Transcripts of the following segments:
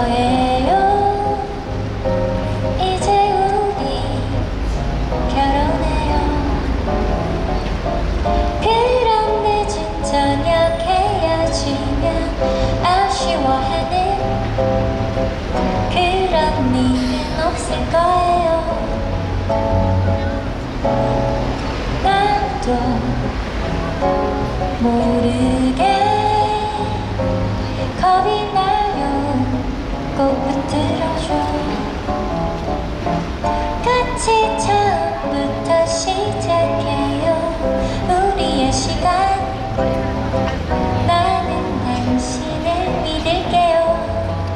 거예요. 이제 우리 결혼해요. 그럼 늦은 저녁 헤어지면 아쉬워하는 그런 일은 없을 거예요. 나도 모르게 겁이 나요. 꼭 붙들어줘. 같이 처음부터 시작해요. 우리의 시간. 나는 당신을 믿을게요.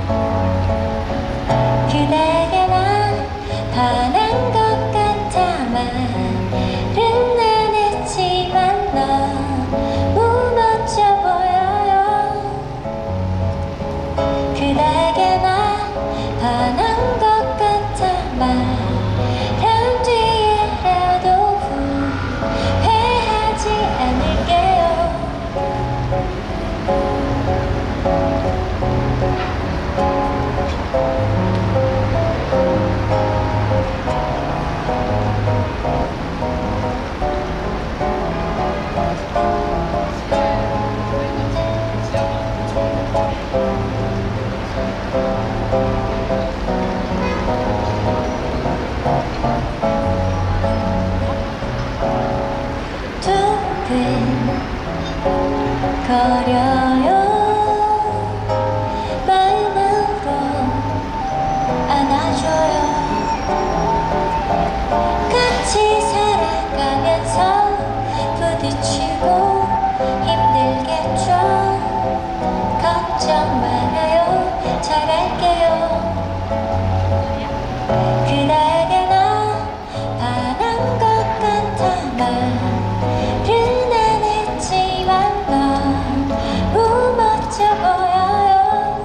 그대에게 난 반한 것 같아. 말은 안 했지만 너무 멋져 보여요. 그대에게 난 반한 것 같아. 말한 뒤에라도 후회하지 않을게요. 두근거려요. 마음으로 안아줘요. 같이 살아가면서 부딪히고 힘들겠죠. 걱정 말아요. 잘할게요. 그대에게 난 반한 것 같아. 말은 안 했지만 너무 멋져 보여요.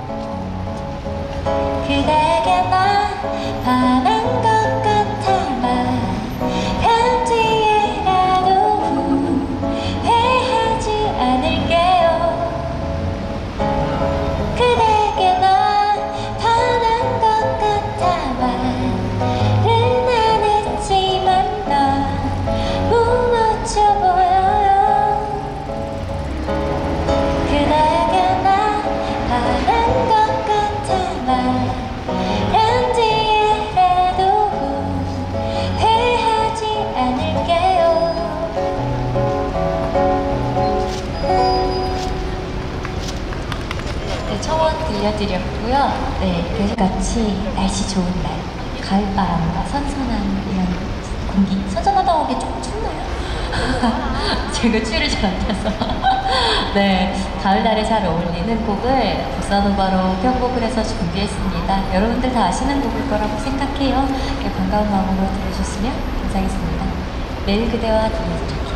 그대에게 난 반한 것 같아. 말한 뒤에라도 후회하지 않을게요. 그대에게 난 반한 것 같아. 말은 안 했지만 너무 멋져 보여요. 그대에게 난 반한 것 같아. 말한 뒤에라도 후회하지 않을게요. 네, 청원 들려드렸고요. 네, 계속같이 날씨 좋은 날, 가을바람과 선선한 이런 공기. 선선하다고 하기 조금 춥나요? 제가 추위를 잘 안 타서. 네, 가을날에 잘 어울리는 곡을 보사노바로 편곡을 해서 준비했습니다. 여러분들 다 아시는 곡일 거라고 생각해요. 네, 반가운 마음으로 들으셨으면 감사하겠습니다. 매일 그대와 들려드릴게요.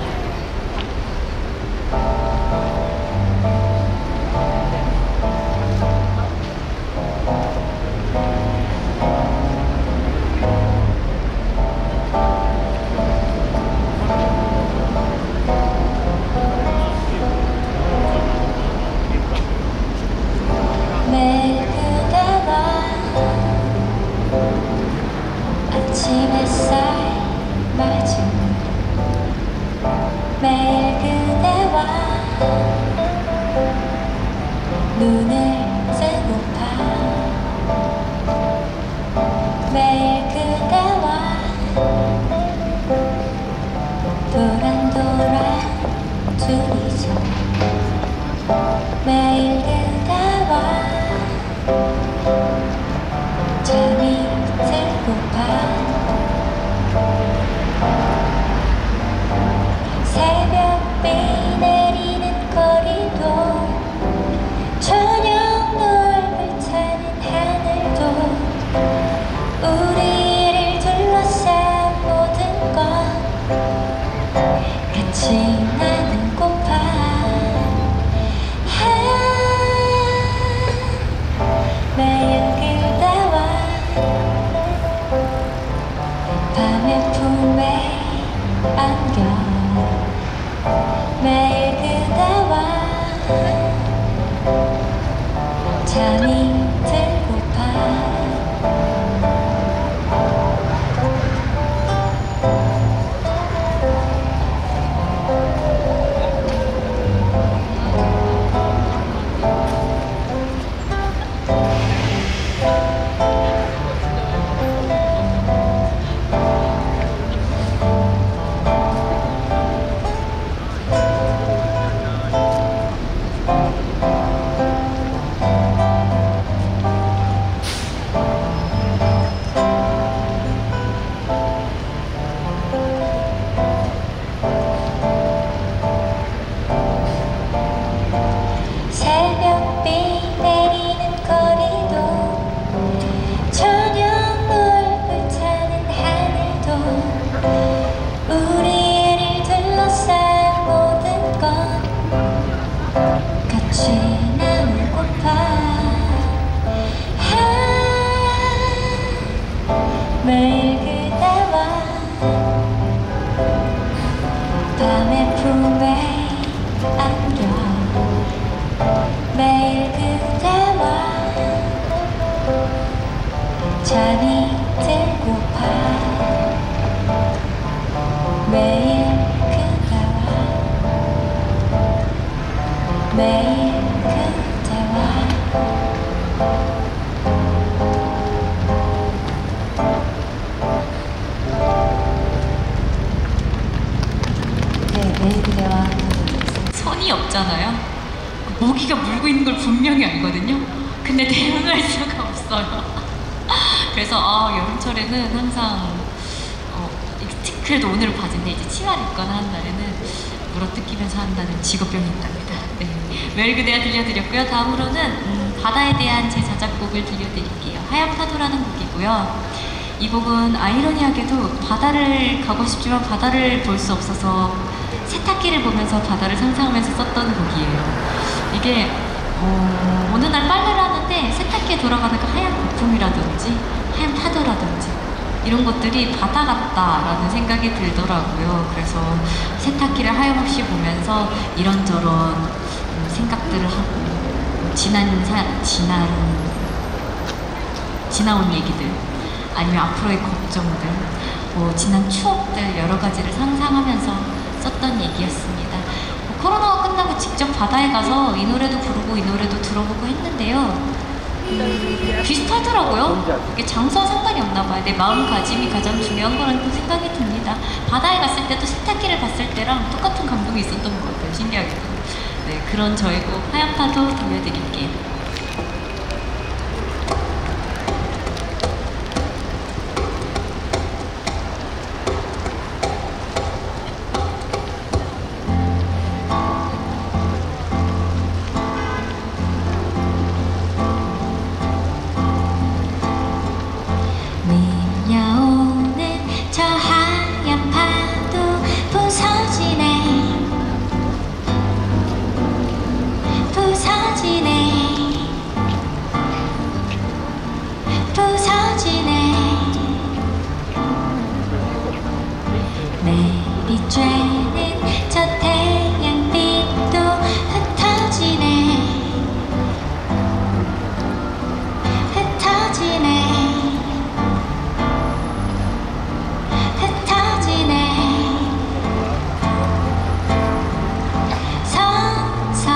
매일 그대와 아침 햇살 맞은 매일 그대와 눈을 뜨고파 매일 그대와 도란도란 둘이서 매일 그대와 잠이 들고파 새벽비 내리는 거리도 저녁 노을을 타는 하늘도 우리를 둘러싼 모든 것 같이 나는 고파. 매일 그대와 밤의 품에 안겨 매일 그대와 잠이 들 매일 그대와 밤의 품에 안겨 매일 그대와 잠이 들고파 매일 그대와 매일 그대와 네, 매일 그대와 선이 없잖아요. 모기가 물고 있는 걸 분명히 알거든요. 근데 대응할 수가 없어요. 그래서 여름철에는 항상 그래도 오늘은 바지인데 이제 치마를 입거나 한 날에는 물어뜯기면서 한다는 직업병이 있답니다. 네. 매일 그대와 들려드렸고요. 다음으로는 바다에 대한 제 자작곡을 들려드릴게요. 하얀 파도라는 곡이고요. 이 곡은 아이러니하게도 바다를 가고 싶지만 바다를 볼 수 없어서 세탁기를 보면서 바다를 상상하면서 썼던 곡이에요. 이게 어느 날 빨래를 하는데 세탁기에 돌아가는 그 하얀 거품이라든지 하얀 파도라든지 이런 것들이 바다 같다라는 생각이 들더라고요. 그래서 세탁기를 하염없이 보면서 이런저런 생각들을 하고 지나온 얘기들 아니면 앞으로의 걱정들 지난 추억들 여러 가지를 상상하면서 썼던 얘기였습니다. 코로나가 끝나고 직접 바다에 가서 이 노래도 부르고 이 노래도 들어보고 했는데요. 비슷하더라고요. 이게 장소와 상관이 없나 봐요. 내 마음가짐이 가장 중요한 거라는 생각이 듭니다. 바다에 갔을 때도 세탁기를 봤을 때랑 똑같은 감동이 있었던 것 같아요. 신기하게도. 네, 그런 저의 곡 하얀 파도 들려드릴게요. 내리쬐는 저 태양빛도 흩어지네 흩어지네 흩어지네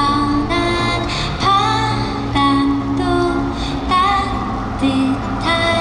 선선한 바람도 따뜻한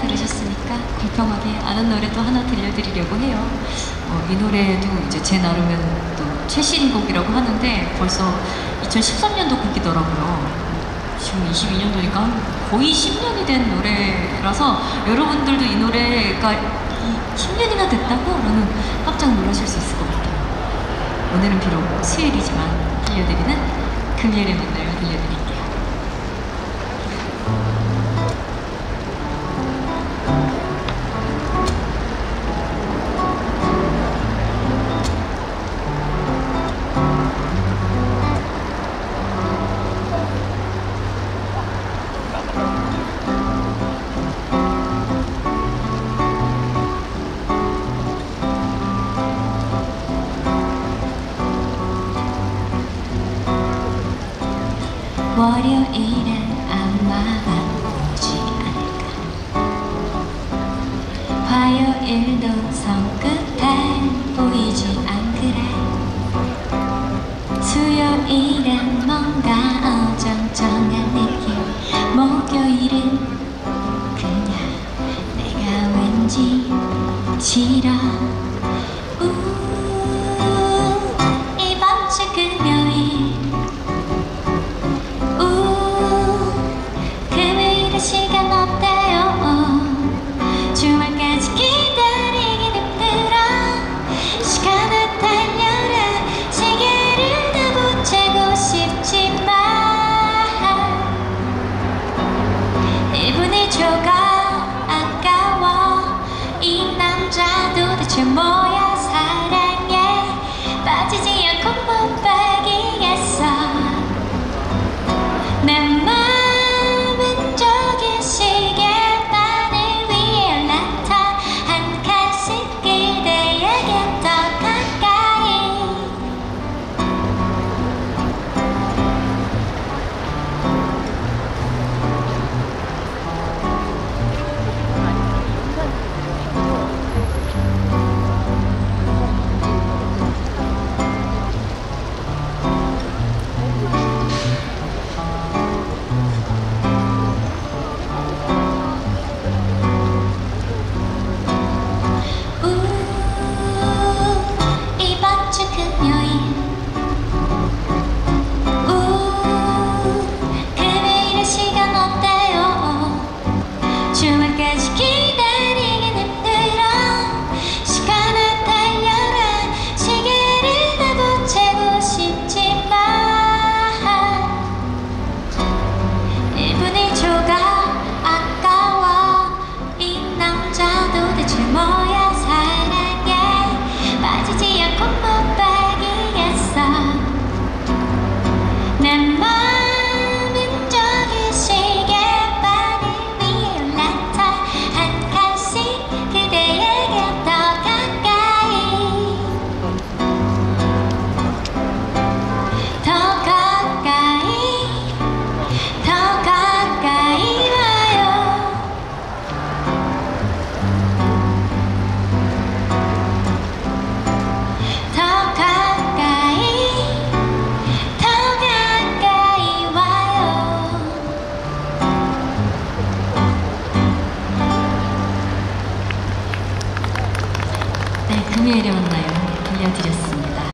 들으셨으니까 공평하게 아는 노래도 하나 들려드리려고 해요. 이 노래도 이제 제 나름은 또 최신곡이라고 하는데 벌써 2013년도 곡이더라고요. 지금 22년도니까 거의 10년이 된 노래라서 여러분들도 이 노래가 10년이나 됐다고? 라는 깜짝 놀라실 수 있을 것 같아요. 오늘은 비록 수요일이지만 들려드리는 금요일에 만나요 들려드릴게요. 월요일에